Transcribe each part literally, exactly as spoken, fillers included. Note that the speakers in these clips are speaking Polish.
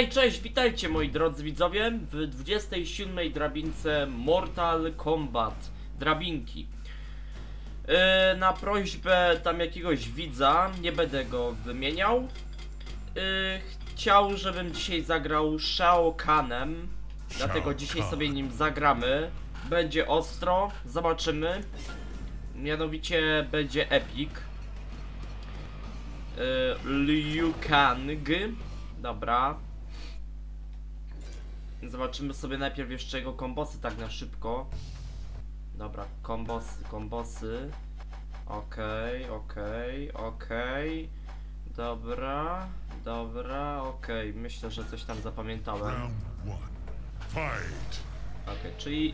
Hej, cześć, witajcie moi drodzy widzowie w dwudziestej siódmej drabince Mortal Kombat drabinki. Yy, na prośbę tam jakiegoś widza, nie będę go wymieniał, yy, chciał, żebym dzisiaj zagrał Shao Kanem, dlatego dzisiaj sobie nim zagramy. Będzie ostro, zobaczymy. Mianowicie będzie epic. Yy, Liu Kang. Dobra. Zobaczymy sobie najpierw jeszcze jego kombosy tak na szybko. Dobra, kombosy, kombosy. Okej, okay, okej, okay, okej. Okay. Dobra, dobra, okej. Okay. Myślę, że coś tam zapamiętałem. Okej, okay, czyli...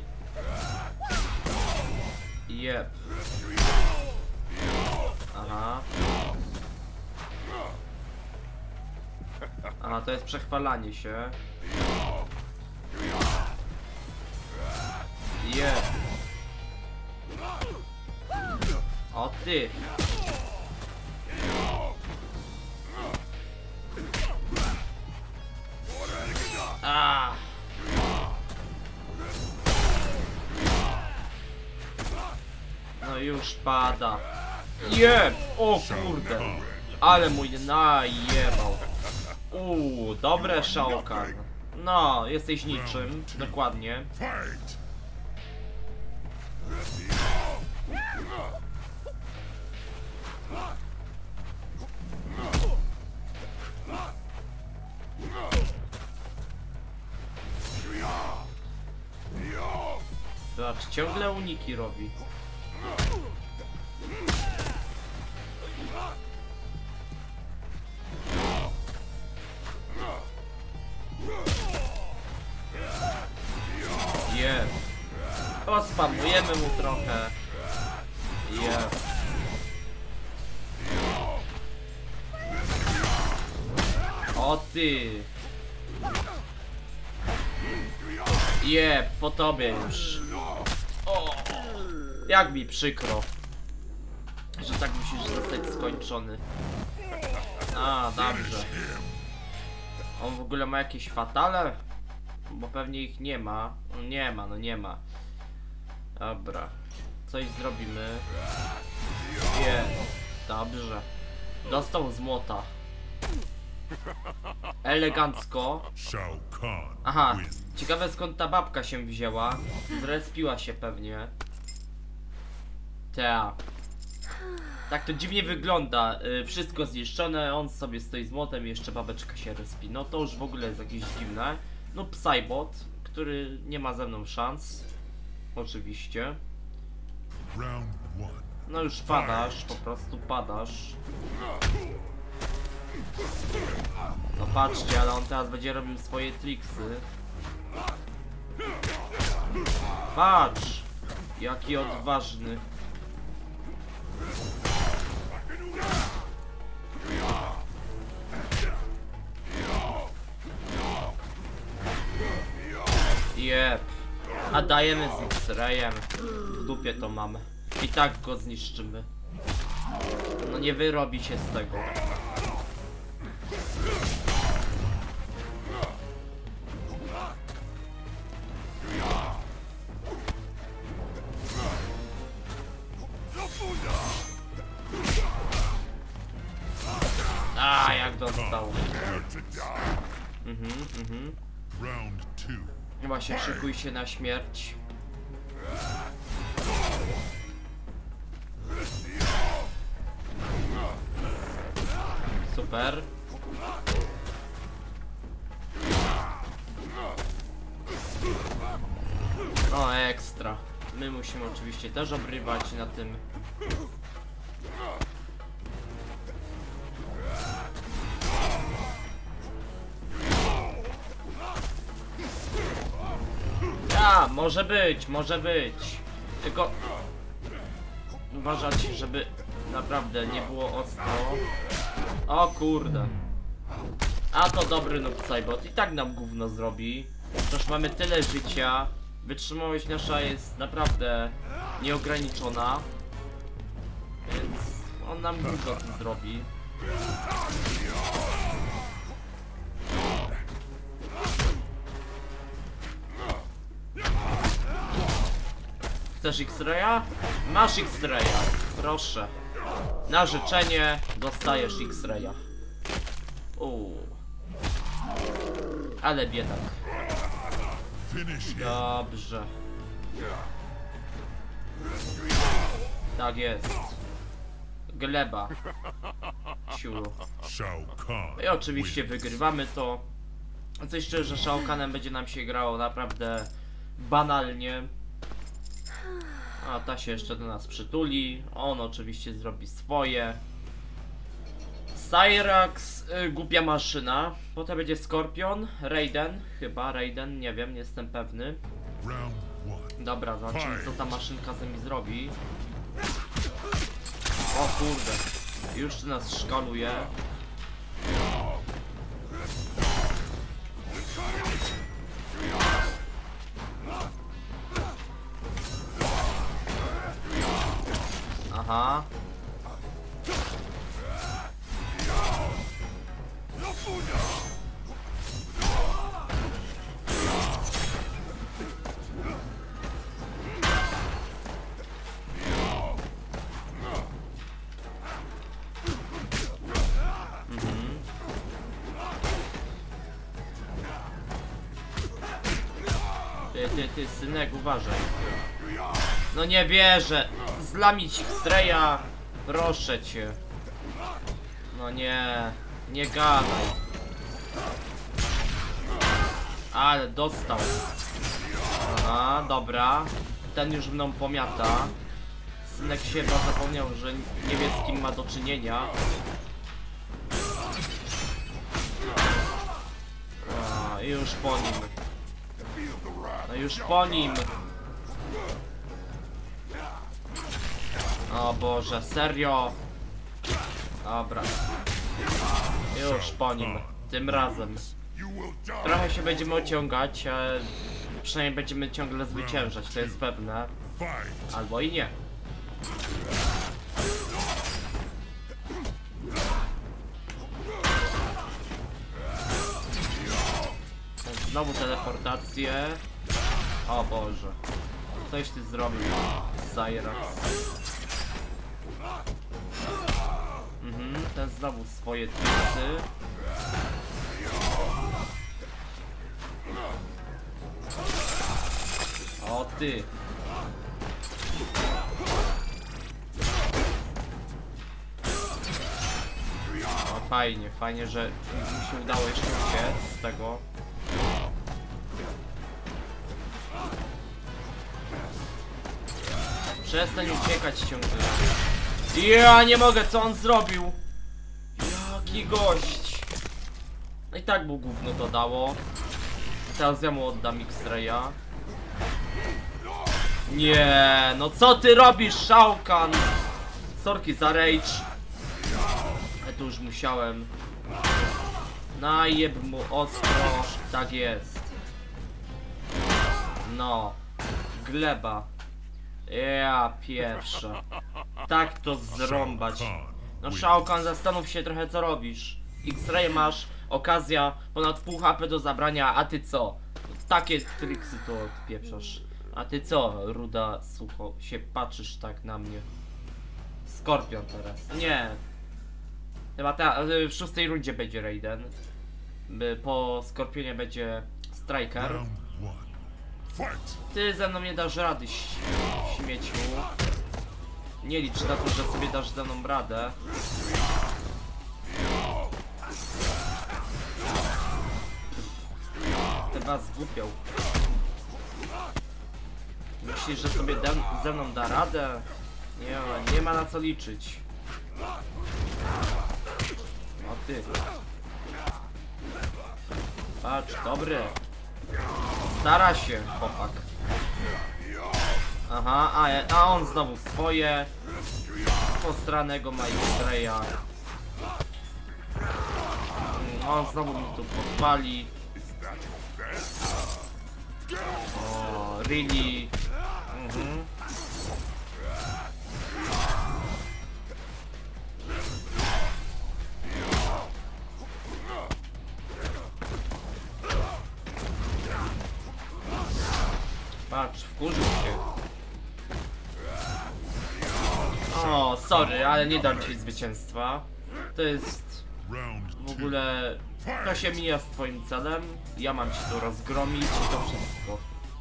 Jep. Aha. Aha, to jest przechwalanie się. Jep. O ty. A. No już pada. Jeb. O kurde. Ale mój najebał. Uuu, dobre Shao Kahn. No, jesteś niczym, dokładnie. Zobacz, ciągle uniki robi. Jeb. Pospamujemy mu trochę. Jeb. O ty. Jeb, po tobie już. O. Jak mi przykro, że tak musisz zostać skończony. A, dobrze. On w ogóle ma jakieś fatale? Bo pewnie ich nie ma. No nie ma, no nie ma. Dobra. Coś zrobimy. Nie. Dobrze. Dostał z młota. Elegancko. Aha. Ciekawe skąd ta babka się wzięła. Zrespiła się pewnie. Ta. Tak to dziwnie wygląda. Yy, wszystko zniszczone. On sobie stoi z młotem i jeszcze babeczka się respi. No to już w ogóle jest jakieś dziwne. No Psybot, który nie ma ze mną szans. Oczywiście. No już padasz, po prostu padasz. No patrzcie, ale on teraz będzie robił swoje triksy. Patrz! Jaki odważny. Jep. A dajemy z X-rayem. W dupie to mamy. I tak go zniszczymy. No nie wyrobi się z tego. A, jak dostał. Mhm, mhm. Chyba się szykuj się na śmierć. Super. O, ekstra. My musimy oczywiście też obrywać na tym. A, może być, może być. Tylko uważać, żeby naprawdę nie było ostro. O kurde. A to dobry noob Psybot. I tak nam gówno zrobi. Przecież mamy tyle życia. Wytrzymałość nasza jest naprawdę nieograniczona. Więc on nam gówno tu zrobi. Chcesz X-Raya? Masz X-Raya. Proszę. Na życzenie dostajesz X-Raya. Uuu. Ale biedak. Dobrze. Tak jest. Gleba. Ciulu. I oczywiście wygrywamy to. Coś szczerze, że Shao Kanem będzie nam się grało naprawdę banalnie. A ta się jeszcze do nas przytuli. On oczywiście zrobi swoje. Cyrax, y, głupia maszyna. Potem będzie Skorpion, Raiden, chyba Raiden, nie wiem, nie jestem pewny. Dobra, zobaczymy co ta maszynka z nami zrobi. O kurde, już nas szkaluje. Aha. Ty, ty, ty, synek, uważaj. No nie wierzę. Zlamić X-Raya. Proszę cię. No nie. Nie gadaj. Ale dostał. Aha, dobra. Ten już mną pomiata. Synek się chyba zapomniał, że nie wie z kim ma do czynienia. A, już po nim. No już po nim. O Boże, serio? Dobra. Już po nim. Tym razem. Trochę się będziemy ociągać, ale przynajmniej będziemy ciągle zwyciężać, to jest pewne. Albo i nie. Znowu teleportację. O Boże. Coś ty zrobił, Cyrax. Mhm, ten znowu swoje triksy. O ty. O, fajnie, fajnie, że mi się udało jeszcze uciec z tego. Przestań uciekać ciągle. Ja nie mogę, co on zrobił? Jaki gość. No i tak mu gówno to dało. Teraz ja mu oddam X-Raya. Nie, no co ty robisz, Shao Kahn? Sorki za rage. Ale tu już musiałem. Najeb mu ostro. Tak jest. No. Gleba. Ja pierwsza. Tak to zrąbać. No Shao Kahn, zastanów się trochę co robisz. X-Ray masz, okazja, ponad pół H P do zabrania, a ty co? Takie triksy to odpieprzasz. A ty co, ruda sucho, się patrzysz tak na mnie. Skorpion teraz. Nie. Chyba ta, w szóstej rundzie będzie Raiden. Po Skorpionie będzie Striker. Ty ze mną nie dasz rady, śmieciu. Nie licz na to, że sobie dasz ze mną radę. Chyba zgłupiał. Myślisz, że sobie ze mną da radę? Nie, nie ma na co liczyć. O ty. Patrz, dobry. Stara się, chłopak. Aha, a, a on znowu swoje. Postranego ma X-Raya. On znowu mi tu podpali. O, really? Mhm. Patrz, wkurzył się. sorry, ale nie dam ci zwycięstwa. To jest w ogóle... To się mija z twoim celem. Ja mam ci tu rozgromić i to wszystko.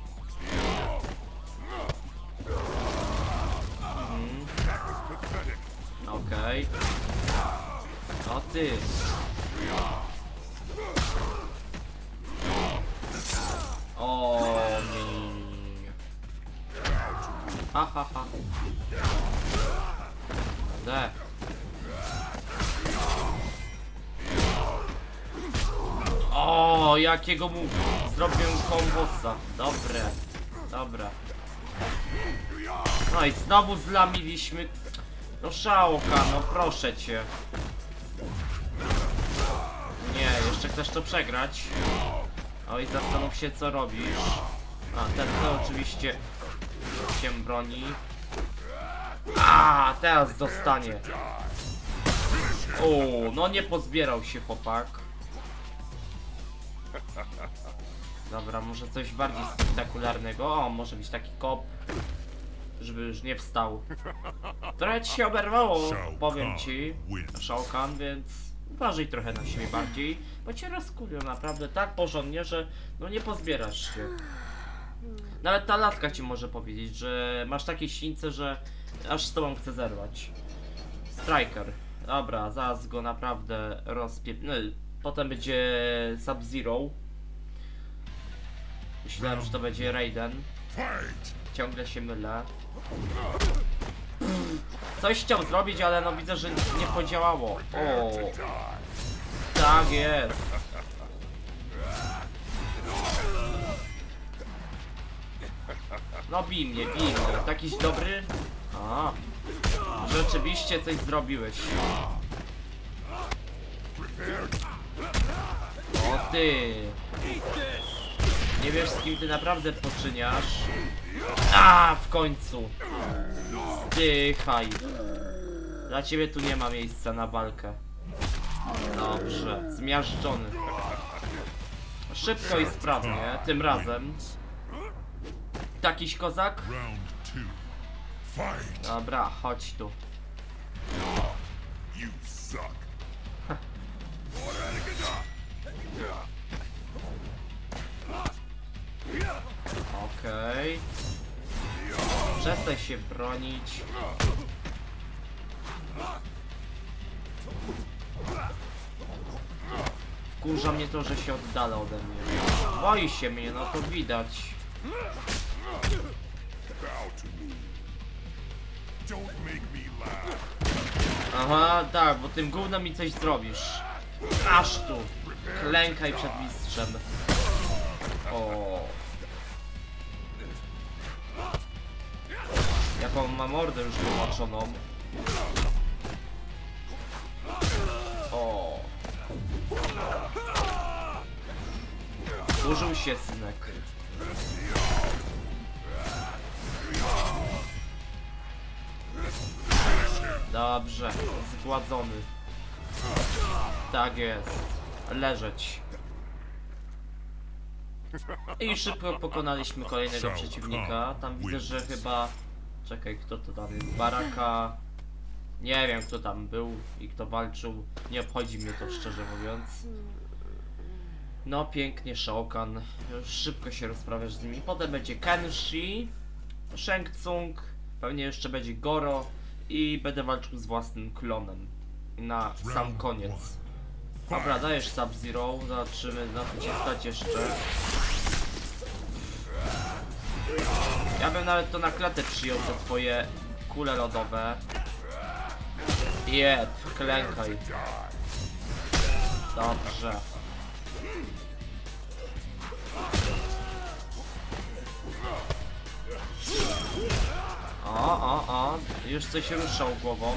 Mhm. Okej. Okay. O ty. O nie, nie, nie, nie. Ha ha ha. De. O, jakiego mu zrobię kombosa. Dobre, dobra. No i znowu zlamiliśmy. No Shao Kahn, no proszę cię. Nie, jeszcze chcesz to przegrać. Oj, zastanów się co robisz. A, ten to oczywiście się broni. A, teraz dostanie. O, no nie pozbierał się chłopak. Dobra, może coś bardziej spektakularnego. O, może być taki kop, żeby już nie wstał. Trochę ci się oberwało, powiem ci, Shao Kahn, więc uważaj trochę na siebie bardziej, bo cię rozkulią naprawdę tak porządnie, że no nie pozbierasz się. Nawet ta laska ci może powiedzieć, że masz takie sińce, że aż z tobą chce zerwać. Striker. Dobra, zaraz go naprawdę rozpiep... No, potem będzie Sub-Zero. Myślałem, że to będzie Raiden. Ciągle się mylę. Coś chciał zrobić, ale no widzę, że nie podziałało. O, tak jest. No bij mnie, bij mnie. Takiś dobry? A, rzeczywiście coś zrobiłeś. O ty. Nie wiesz z kim ty naprawdę poczyniasz. A, w końcu. Zdychaj. Dla ciebie tu nie ma miejsca na walkę. Dobrze, zmiażdżony. Szybko i sprawnie, tym razem. Takiś kozak? Dobra, chodź tu. Okej. Okay. Przestań się bronić. Wkurza mnie to, że się oddala ode mnie. Boi się mnie, no to widać. Aha, tak, bo tym gównem mi coś zrobisz. Aż tu. Klękaj przed mistrzem. O. Jaką ma mordę już wyłączoną. O. Użył się synek. Dobrze, zgładzony. Tak jest. Leżeć. I szybko pokonaliśmy kolejnego przeciwnika. Tam widzę, że chyba... Czekaj, kto to tam jest? Baraka... Nie wiem, kto tam był i kto walczył. Nie obchodzi mnie to, szczerze mówiąc. No pięknie, Shao Kahn. Już szybko się rozprawiasz z nimi. Potem będzie Kenshi, Shang Tsung, pewnie jeszcze będzie Goro i będę walczył z własnym klonem na sam koniec. Dobra, dajesz Sub-Zero, zobaczymy na co cię stać jeszcze. Ja bym nawet to na klatę przyjął, te twoje kule lodowe. Jeb, klękaj. Dobrze. O, o, o, już coś ruszał głową.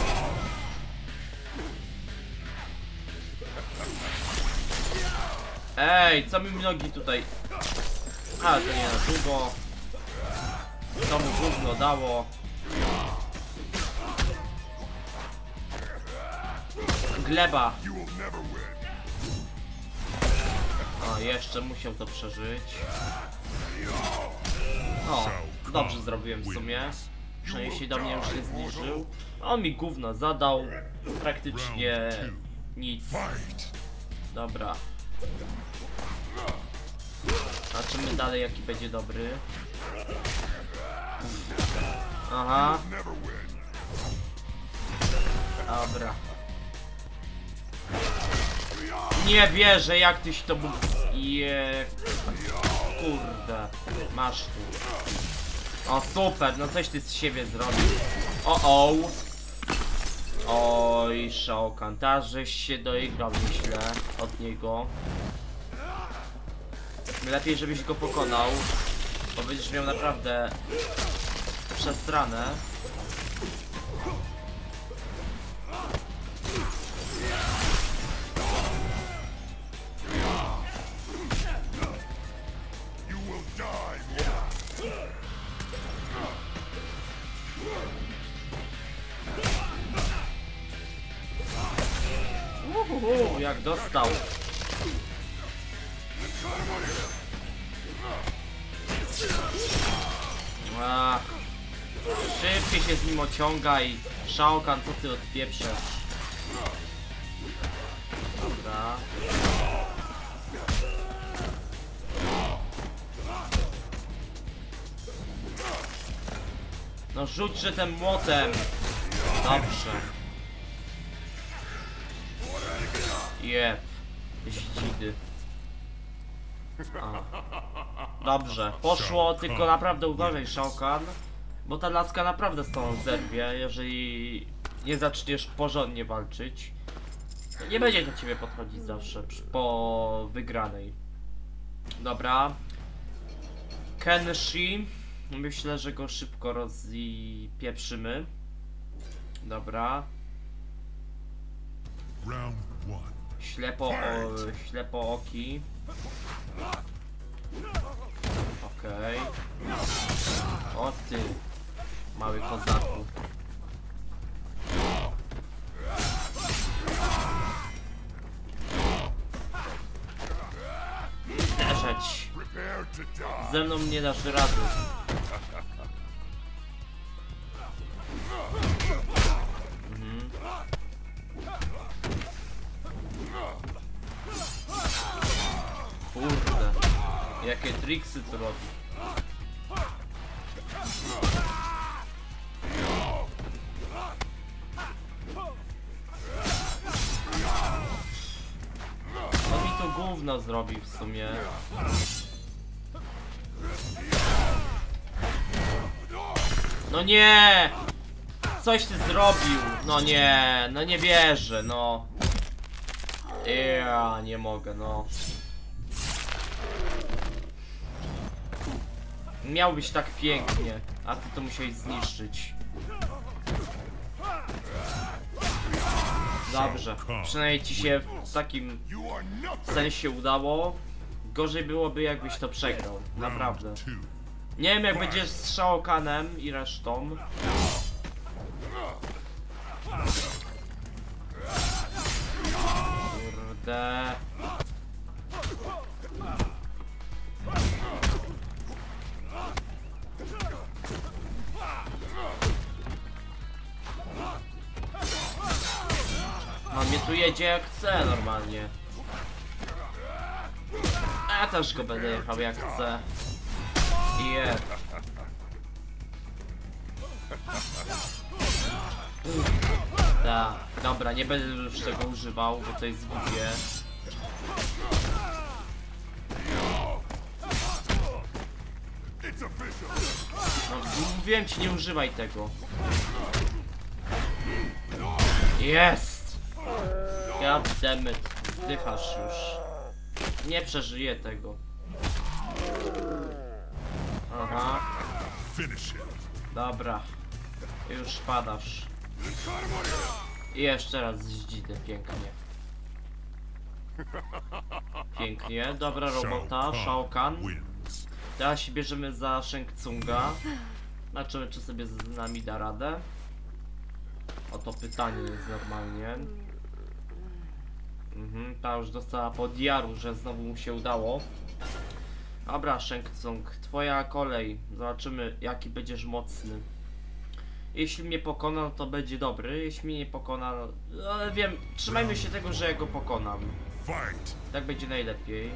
Ej, co mi nogi tutaj? A, to nie na długo. To mu gówno dało. Gleba. O, jeszcze musiał to przeżyć. O, dobrze zrobiłem w sumie. Przynajmniej się do mnie już nie zbliżył. On mi gówno zadał. Praktycznie nic. Dobra. Zobaczymy dalej, jaki będzie dobry. Aha. Dobra. Nie wierzę, jak tyś to mógł... Je... Kurde. Masz tu. O, super, no coś ty z siebie zrobił. O, o. Oj, Shao Kahn, teraz żeś się doigrał, myślę, od niego. Lepiej, żebyś go pokonał, bo będziesz miał naprawdę przestranę. Uhuhu, jak dostał. Ach. Szybciej się z nim ociąga i Shao Kahn, co ty odpieprzasz? Dobra. No rzućże tym młotem. Dobrze. Jep. Ździdy. A. Dobrze, poszło, tylko naprawdę uważaj, Shao Kahn, bo ta laska naprawdę z tobą zerwie, jeżeli nie zaczniesz porządnie walczyć. Nie będzie do ciebie podchodzić zawsze po wygranej. Dobra. Kenshi. Myślę, że go szybko rozpieprzymy. Dobra. Ślepo, o, ślepo oki. Okej. Okay. O ty, mały kozaku. Leżeć. Ze mną nie dasz rady. Mhm. Kurde. Jakie triksy tu robi. On mi to gówno zrobił w sumie. No nie! Coś ty zrobił! No nie, no nie wierzę, no. Ja nie mogę, no. Miał być tak pięknie, a ty to musiałeś zniszczyć. Dobrze, przynajmniej ci się w takim sensie udało. Gorzej byłoby, jakbyś to przegrał, naprawdę. Nie wiem, jak będziesz z Shao Kahnem i resztą. Kurde. On mnie tu jedzie jak chce normalnie. A ja też go będę jechał jak chcę. Jeb. Da, dobra, nie będę już tego używał, bo to jest głupie. No, mówiłem ci, nie używaj tego. Jest! Goddammit, zdychasz już. Nie przeżyję tego. Aha. Dobra. Już padasz. I jeszcze raz zdzidę, pięknie. Pięknie, dobra robota, Shao Kahn. Teraz się bierzemy za Shang Tsunga. Zobaczymy, czy sobie z nami da radę. Oto pytanie jest normalnie. Mhm, ta już dostała po diaru, że znowu mu się udało. Dobra, Shang Tsung, twoja kolej. Zobaczymy, jaki będziesz mocny. Jeśli mnie pokona, no to będzie dobry. Jeśli mnie nie pokona, no, ale wiem, trzymajmy się tego, że ja go pokonam. Tak będzie najlepiej.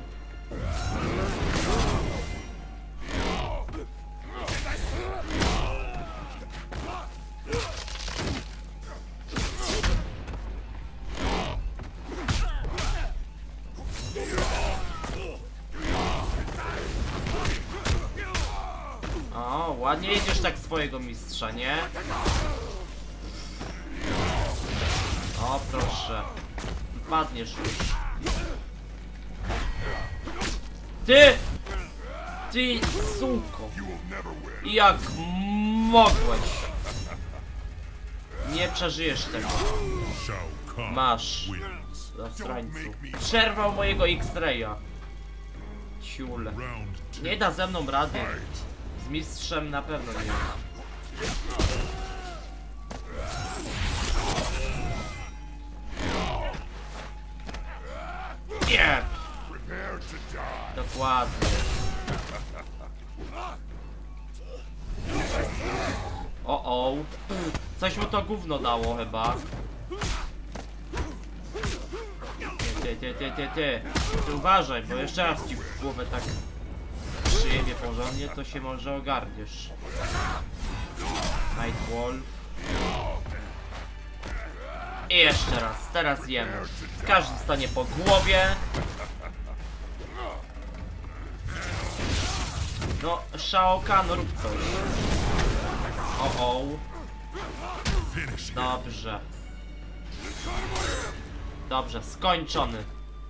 O, ładnie jedziesz tak swojego mistrza, nie? O, proszę. Padniesz już. Ty! Ty, suko! Jak mogłeś? Nie przeżyjesz tego. Masz. Zasrańcu. Przerwał mojego X-Raya. Ciul. Nie da ze mną rady. Z mistrzem na pewno nie. Nie! Dokładnie. O o. Coś mu to gówno dało chyba. Ty, ty, ty, ty, ty. Ty uważaj, bo jeszcze raz ci w głowę tak przyjemnie porządnie, to się może ogarniesz. Nightwolf. I jeszcze raz, teraz jemy. Każdy stanie po głowie. No, Shao Kahn, rób coś. O o. Dobrze. Dobrze, skończony.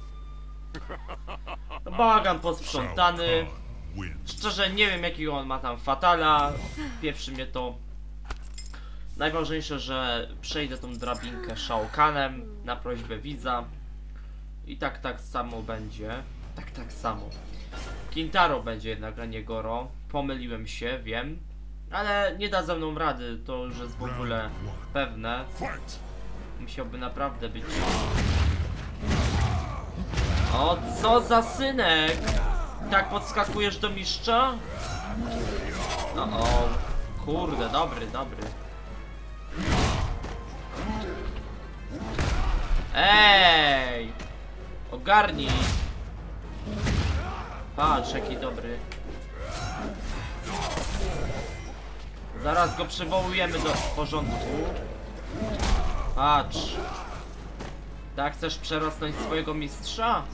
No, bałagan posprzątany. Szczerze nie wiem jakiego on ma tam fatala. Pieprzy mnie to. Najważniejsze, że przejdę tą drabinkę Shao Kahnem na prośbę widza. I tak tak samo będzie. Tak tak samo. Kintaro będzie jednak, a nie Goro. Pomyliłem się, wiem. Ale nie da ze mną rady, to już jest w ogóle pewne. Musiałby naprawdę być. O, co za synek! Tak podskakujesz do mistrza? No o, kurde, dobry, dobry. Ej! Ogarnij! Patrz, jaki dobry. Zaraz go przywołujemy do porządku. Patrz. Tak chcesz przerosnąć swojego mistrza?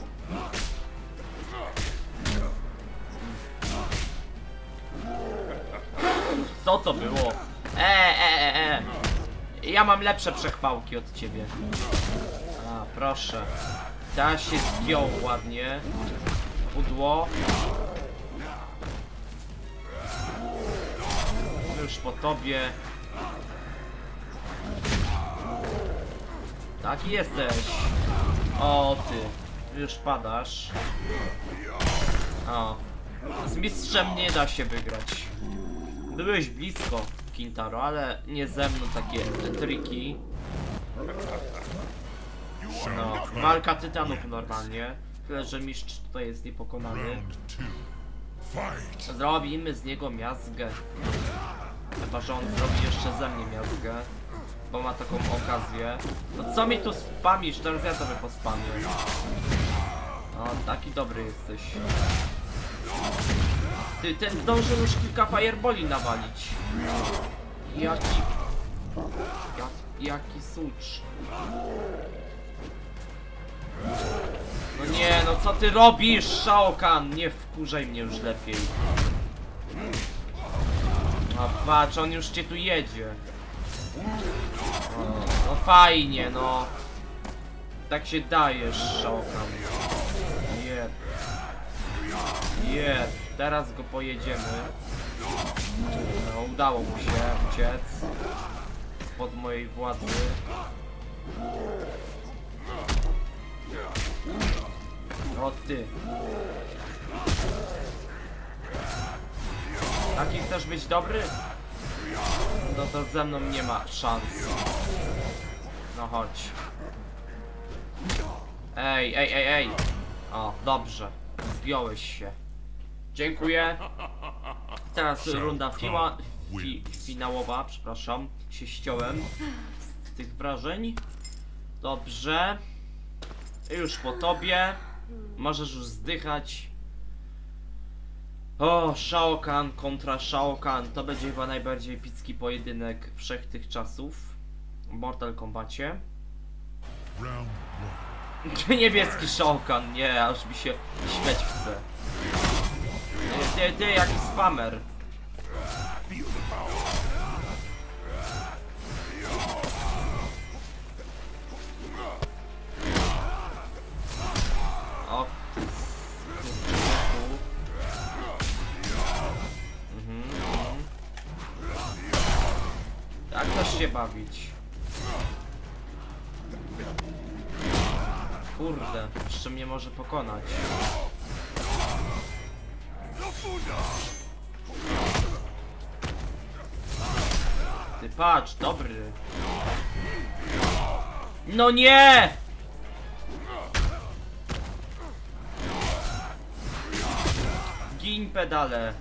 Co to było? E, e, e, e. Ja mam lepsze przechwałki od ciebie. A, proszę. Ta się zdjął ładnie. Pudło. Już po tobie. Taki jesteś. O ty. Już padasz. O. Z mistrzem nie da się wygrać. Byłeś blisko, Kintaro, ale nie ze mną takie triki. No, walka tytanów normalnie. Tyle, że mistrz tutaj jest niepokonany. Zrobimy z niego miazgę. Chyba, że on zrobi jeszcze ze mnie miazgę. Bo ma taką okazję. No co mi tu spamisz? Teraz ja sobie pospamię. O, taki dobry jesteś. Ty, ten zdążył już kilka fireboli nawalić. Jaki... Jak, jaki sucz. No nie, no co ty robisz, Shao Kahn? Nie wkurzaj mnie już lepiej. A patrz, on już cię tu jedzie. O, no fajnie, no. Tak się dajesz, Shao Kahn. Jeb. Jeb. Teraz go pojedziemy. No, udało mu się uciec spod mojej władzy. O ty. Taki chcesz być dobry? No to ze mną nie ma szans. No chodź. Ej, ej, ej, ej. O, dobrze. Zgiąłeś się. Dziękuję. Teraz runda fi finałowa, przepraszam, się ściąłem z tych wrażeń. Dobrze. Już po tobie. Możesz już zdychać. O, Shao Kahn kontra Shao Kahn. To będzie chyba najbardziej epicki pojedynek wszech tych czasów w Mortal Kombacie. Niebieski Shao Kahn, nie, aż mi się śmiać chce. Ty, ty, ty, jaki spamer. O, mhm, mhm. Jak też się bawić? Kurde, jeszcze mnie może pokonać. Ty patrz, dobry. No nie! Gin pedale.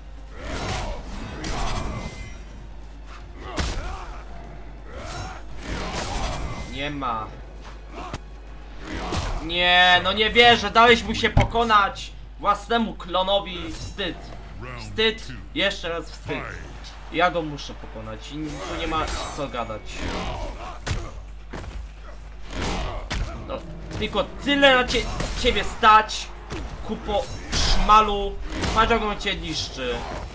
Nie ma. Nie, no nie wierzę, dałeś mu się pokonać własnemu klonowi. Wstyd. Wstyd, jeszcze raz wstyd. Ja go muszę pokonać i tu nie ma co gadać. No, tylko tyle na cie ciebie stać, kupo szmalu. Patrz jak on cię niszczy.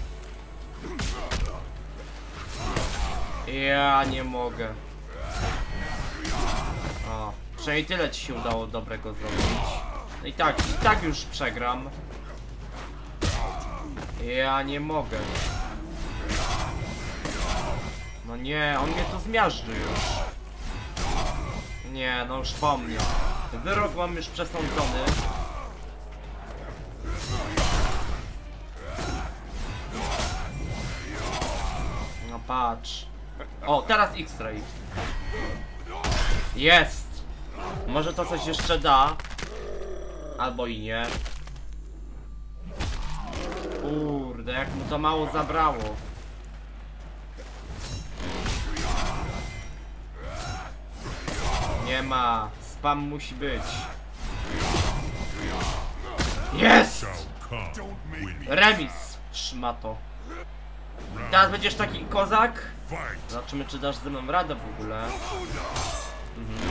Ja nie mogę. O, przynajmniej tyle ci się udało dobrego zrobić. No i tak, i tak już przegram. Ja nie mogę. No nie, on mnie to zmiażdży już. Nie, no już po mnie. Wyrok mam już przesądzony. No patrz. O, teraz X-Ray. Jest! Może to coś jeszcze da. Albo i nie. Kurde, jak mu to mało zabrało. Nie ma. Spam musi być. Jest! Remis, szmato. Teraz będziesz taki kozak. Zobaczymy, czy dasz ze mną radę w ogóle. Mhm.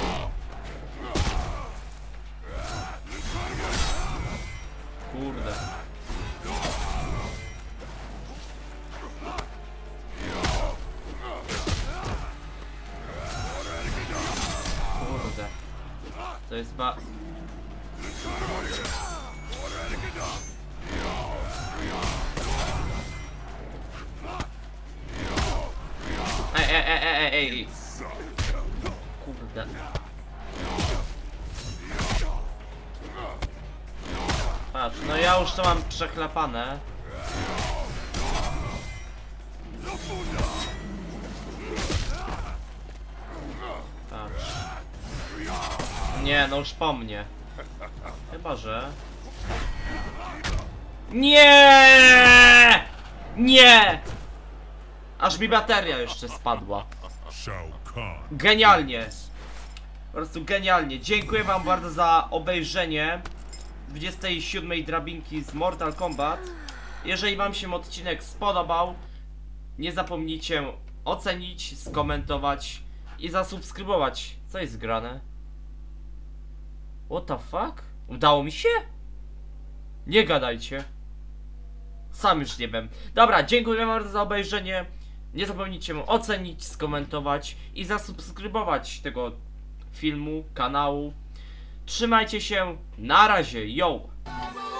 Kurde. Kurde. To jest ba... Ej, ej, ej, ej, ej. Kurde. Patrz, no ja już to mam przechlapane. Patrz. Nie, no już po mnie. Chyba, że... Nie! Nie! Aż mi bateria jeszcze spadła. Genialnie. Po prostu genialnie. Dziękuję wam bardzo za obejrzenie dwudziestej siódmej drabinki z Mortal Kombat. Jeżeli wam się odcinek spodobał, nie zapomnijcie ocenić, skomentować i zasubskrybować. Co jest grane? What the fuck? Udało mi się? Nie gadajcie. Sam już nie wiem. Dobra, dziękuję wam bardzo za obejrzenie. Nie zapomnijcie ocenić, skomentować i zasubskrybować tego filmu, kanału. Trzymajcie się, na razie, yo!